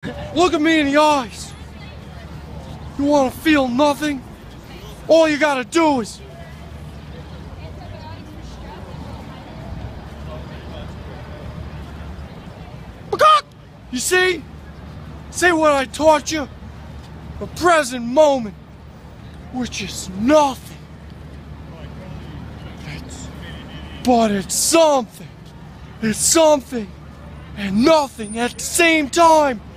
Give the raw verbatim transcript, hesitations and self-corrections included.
Look at me in the eyes. You want to feel nothing? All you gotta do is... You see? See what I taught you? The present moment, which is nothing. It's, but it's something. It's something and nothing at the same time.